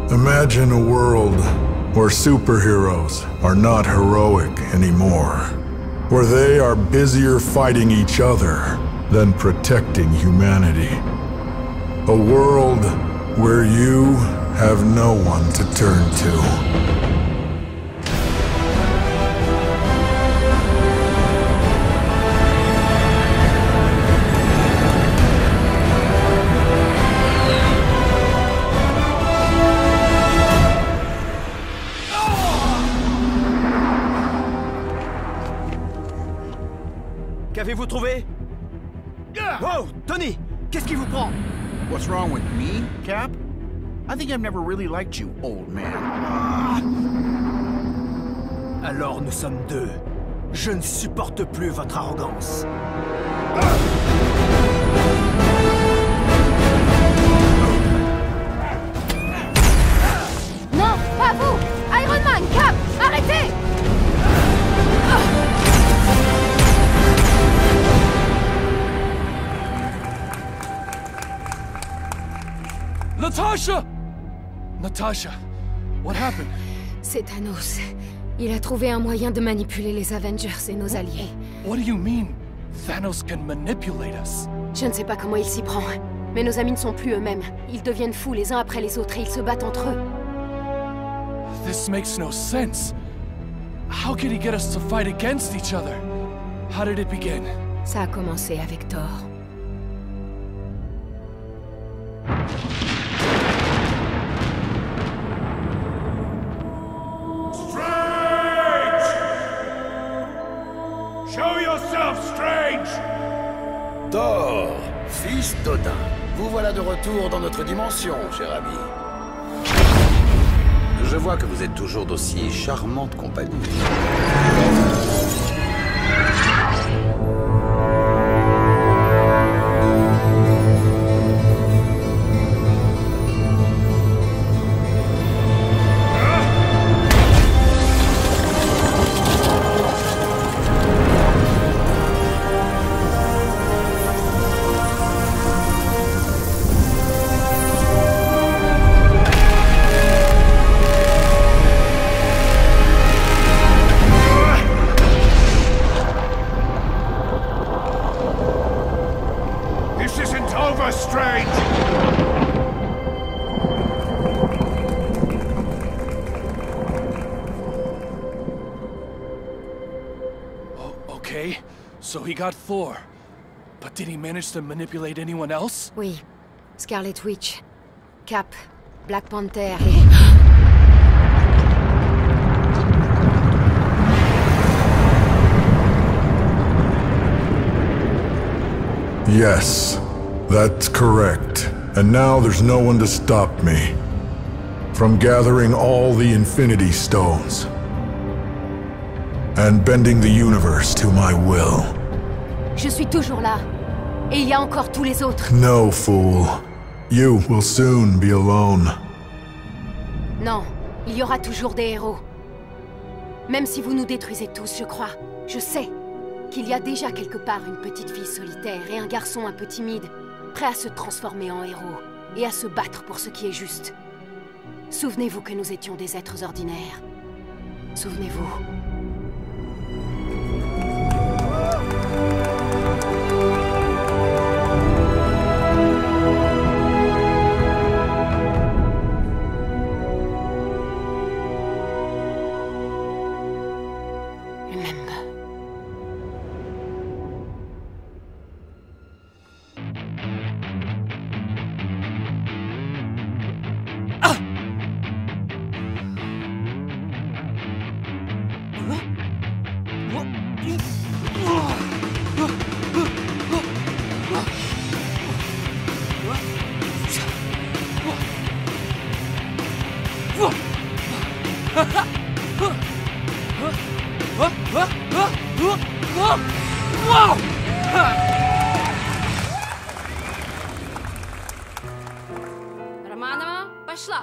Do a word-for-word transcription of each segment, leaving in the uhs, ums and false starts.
Imagine a world where superheroes are not heroic anymore. Where they are busier fighting each other than protecting humanity. A world where you have no one to turn to. Qu'avez-vous trouvé? Wow, Tony! Qu'est-ce qui vous prend? What's wrong with me, Cap? I think I've never really liked you, old man. Alors nous sommes deux. Je ne supporte plus votre arrogance. Non, pas vous! Iron Man, Cap! Arrêtez! Natasha! Natasha, what happened? C'est Thanos. Il a trouvé un moyen de manipuler les Avengers et nos alliés. What do you mean? Thanos can manipulate us? Je ne sais pas comment il s'y prend, mais nos amis ne sont plus eux-mêmes. Ils deviennent fous les uns après les autres et ils se battent entre eux. This makes no sense. How could he get us to fight against each other? How did it begin? Ça a commencé avec Thor. Thor, fils d'Odin, vous voilà de retour dans notre dimension, cher ami. Je vois que vous êtes toujours d'aussi charmante compagnie. Okay, so he got Thor. But did he manage to manipulate anyone else? Oui. Scarlet Witch, Cap, Black Panther et... Yes, that's correct. And now there's no one to stop me from gathering all the Infinity Stones and bending the universe to my will. Je suis toujours là. Et il y a encore tous les autres. No, fool. You will soon be alone. Non, il y aura toujours des héros. Même si vous nous détruisez tous, je crois. Je sais qu'il y a déjà quelque part une petite fille solitaire et un garçon un peu timide, prêt à se transformer en héros et à se battre pour ce qui est juste. Souvenez-vous que nous étions des êtres ordinaires. Souvenez-vous. Романова, пошла!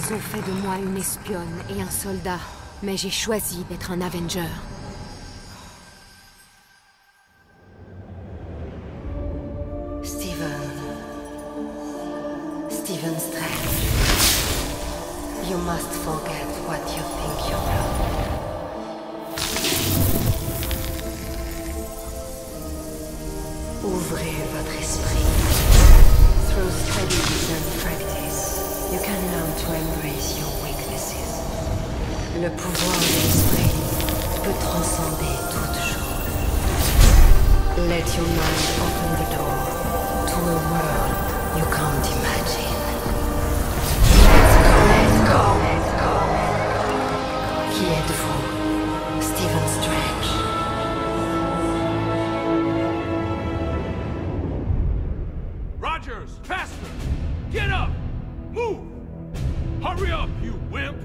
Ils ont fait de moi une espionne et un soldat, mais j'ai choisi d'être un Avenger. Steven... Steven Strange. You must forget what you think you know. Ouvrez votre esprit. Through studies and practice, you can learn to embrace your weaknesses. Le pouvoir de l'esprit peut transcender toute chose. Let your mind open the door to a world you can't imagine. Let's go, let's go, let's go. Qui êtes-vous, Stephen Strange? Rogers, faster! Get up! Move! Hurry up, you wimp!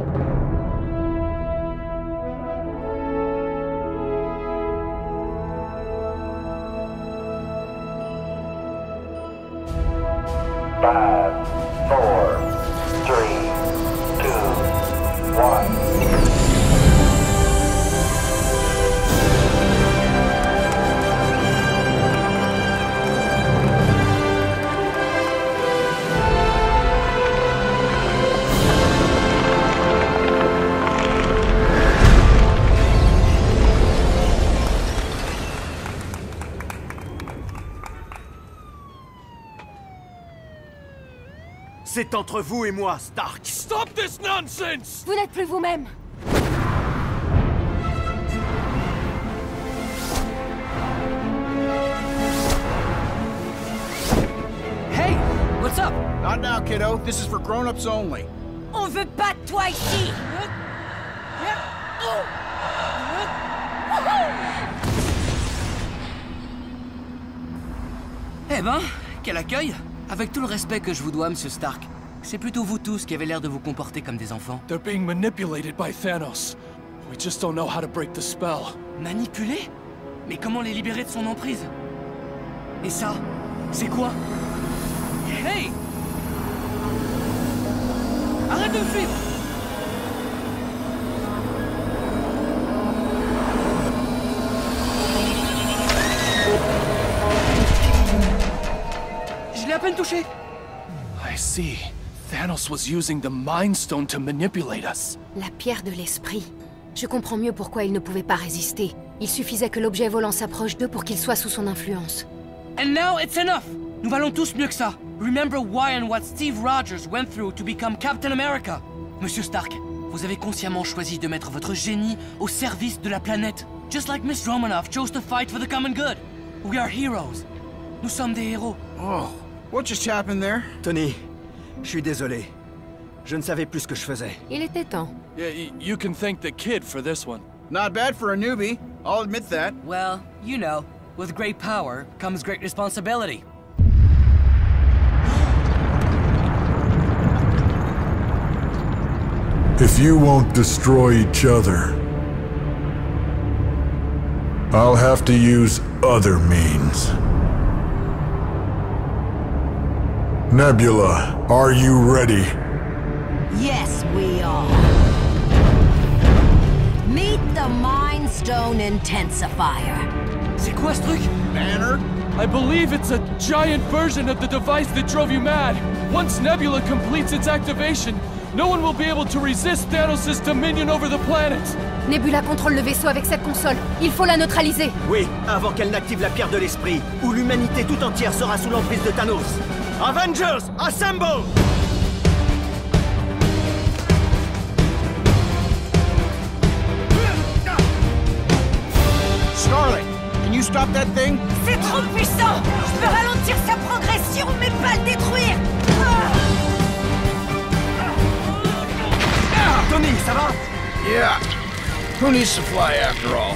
Five, four, three, two, one. C'est entre vous et moi, Stark. Stop this nonsense! Vous n'êtes plus vous-même. Hey! What's up? Not now, kiddo. This is for grown-ups only. On veut pas de toi ici! Eh ben, quel accueil! Avec tout le respect que je vous dois, Monsieur Stark, c'est plutôt vous tous qui avez l'air de vous comporter comme des enfants. They're being manipulated by Thanos. We just don't know how to break the spell. Manipulés? Mais comment les libérer de son emprise? Et ça, c'est quoi? Hey! Arrête de me suivre! Je l'ai à peine touché! I see. Thanos was using the Mind Stone to manipulate us. La pierre de l'esprit. Je comprends mieux pourquoi il ne pouvait pas résister. Il suffisait que l'objet volant s'approche d'eux pour qu'il soit sous son influence. And now it's enough! Nous valons tous mieux que ça. Remember why and what Steve Rogers went through to become Captain America. Monsieur Stark, vous avez consciemment choisi de mettre votre génie au service de la planète. Just like Miss Romanoff chose to fight for the common good. We are heroes. Nous sommes des héros. Oh, what just happened there? Tony, je suis désolé. Je ne savais plus ce que je faisais. Il était temps. Yeah, y you can thank the kid for this one. Not bad for a newbie. I'll admit that. Well, you know, with great power comes great responsibility. If you won't destroy each other, I'll have to use other means. Nebula, are you ready? Yes, we are. Meet the Mind Stone Intensifier. C'est quoi ce truc? Banner? I believe it's a giant version of the device that drove you mad. Once Nebula completes its activation, no one will be able to resist Thanos' dominion over the planet. Nebula contrôle le vaisseau avec cette console. Il faut la neutraliser. Oui, avant qu'elle n'active la pierre de l'esprit, où l'humanité tout entière sera sous l'emprise de Thanos. Avengers, assemble! Scarlet, can you stop that thing? C'est trop puissant! Je peux ralentir sa progression, mais pas le détruire! Tony, ça va? Yeah. Who needs to fly after all?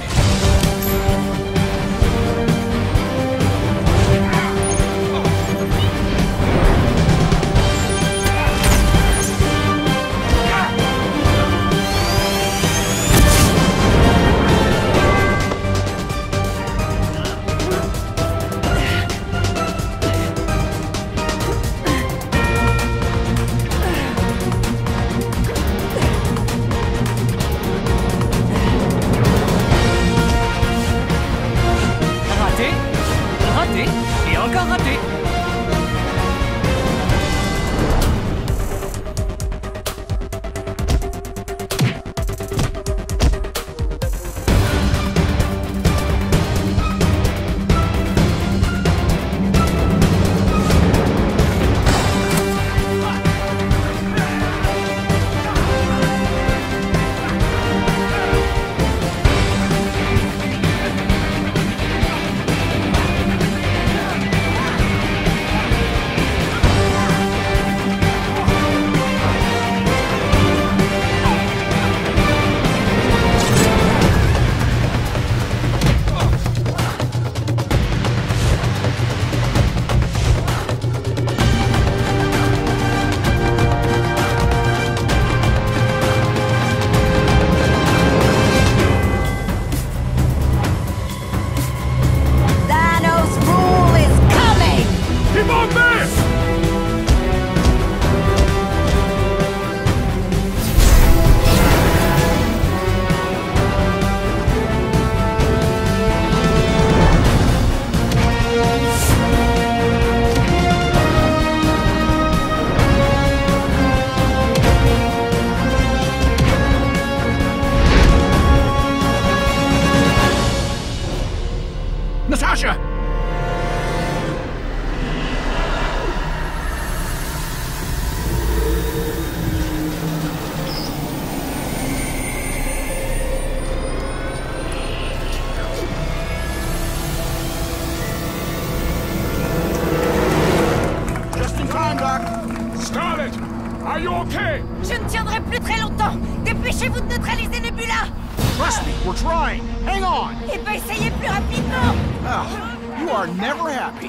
Are you okay? Je ne tiendrai plus très longtemps. Dépêchez-vous de neutraliser Nebula. Trust me, we're trying. Hang on. Eh ben, essayez plus rapidement. Ah, you are never happy.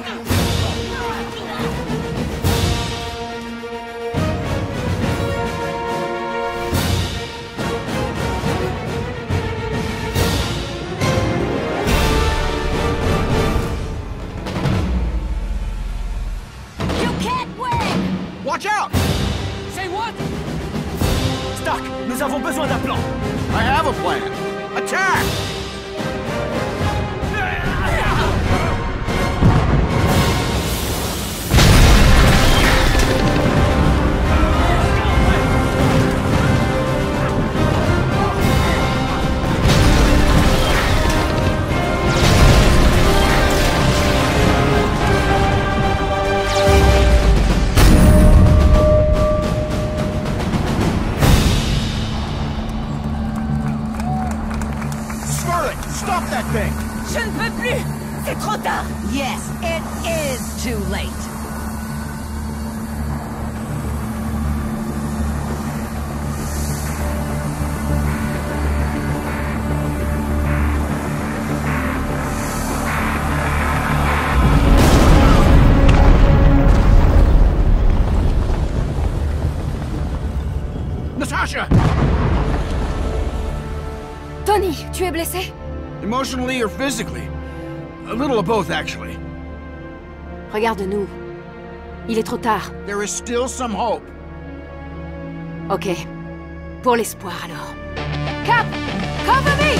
You can't win. Watch out! Say what? Stark, nous avons besoin d'un plan. I have a plan. Attack! Stop that thing! Je ne peux plus. C'est trop tard. Yes, it is too late. Natasha! Tony, tu es blessé? Emotionally or physically? A little of both, actually. Regarde-nous. Il est trop tard. There is still some hope. Ok. Pour l'espoir, alors. Cap! Cover me!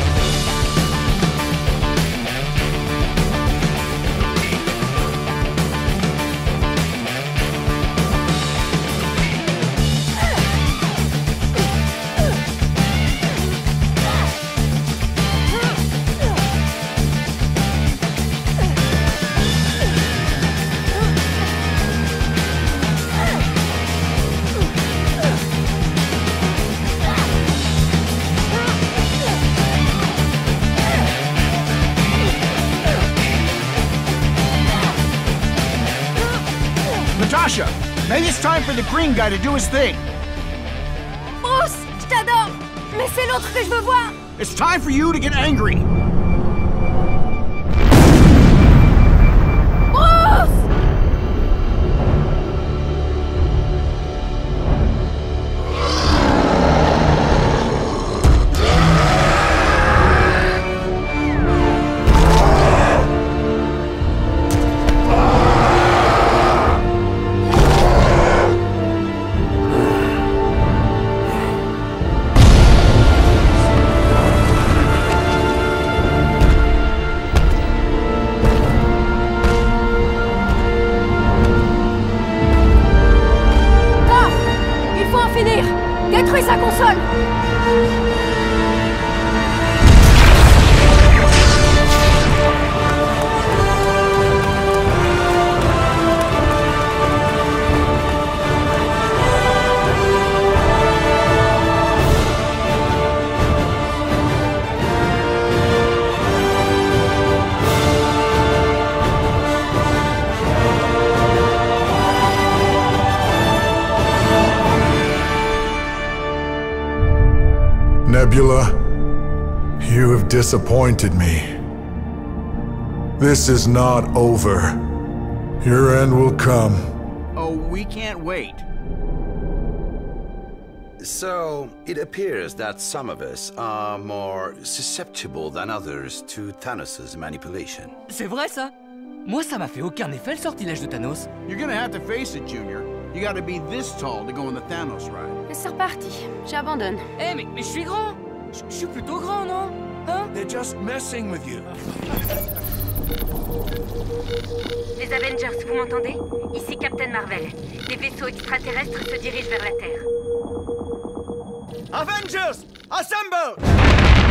Natasha, maybe it's time for the green guy to do his thing. Bruce, je t'adore! Mais c'est l'autre que je veux voir! It's time for you to get angry. Bruce! Détruis sa console! Nebula, you have disappointed me. This is not over. Your end will come. Oh, we can't wait. So, it appears that some of us are more susceptible than others to Thanos' manipulation. C'est vrai ça? Moi ça m'a fait aucun effet le sortilège de Thanos. You're gonna have to face it, Junior. You gotta be this tall to go on the Thanos ride. C'est reparti. J'abandonne. Eh hey, mais, mais je suis grand. Je je suis plutôt grand, non? Hein? They're just messing with you. Les Avengers, vous m'entendez? Ici Captain Marvel. Les vaisseaux extraterrestres se dirigent vers la Terre. Avengers, assemble!